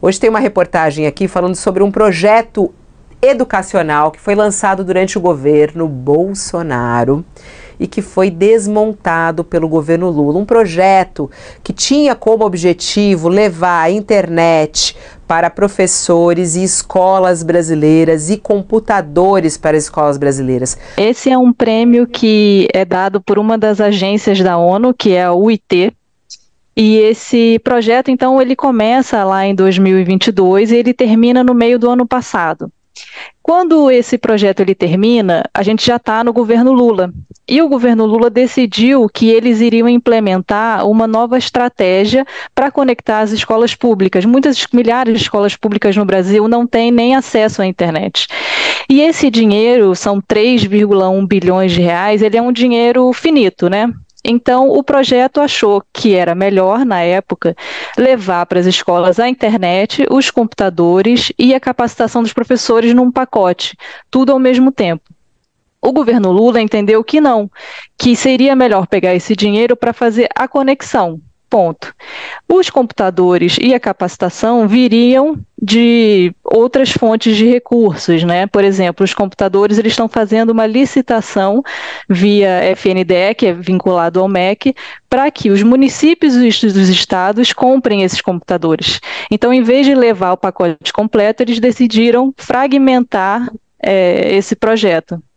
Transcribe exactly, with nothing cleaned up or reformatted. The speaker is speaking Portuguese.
Hoje tem uma reportagem aqui falando sobre um projeto educacional que foi lançado durante o governo Bolsonaro e que foi desmontado pelo governo Lula. Um projeto que tinha como objetivo levar a internet para professores e escolas brasileiras e computadores para as escolas brasileiras. Esse é um prêmio que é dado por uma das agências da ONU, que é a U I T, e esse projeto, então, ele começa lá em dois mil e vinte e dois e ele termina no meio do ano passado. Quando esse projeto ele termina, a gente já está no governo Lula. E o governo Lula decidiu que eles iriam implementar uma nova estratégia para conectar as escolas públicas. Muitas, milhares de escolas públicas no Brasil não têm nem acesso à internet. E esse dinheiro, são três vírgula um bilhões de reais, ele é um dinheiro finito, né? Então, o projeto achou que era melhor, na época, levar para as escolas a internet, os computadores e a capacitação dos professores num pacote, tudo ao mesmo tempo. O governo Lula entendeu que não, que seria melhor pegar esse dinheiro para fazer a conexão, ponto. Os computadores e a capacitação viriam de outras fontes de recursos, né? Por exemplo, os computadores eles estão fazendo uma licitação via F N D E, que é vinculado ao M E C, para que os municípios e os estados comprem esses computadores. Então, em vez de levar o pacote completo, eles decidiram fragmentar é, esse projeto.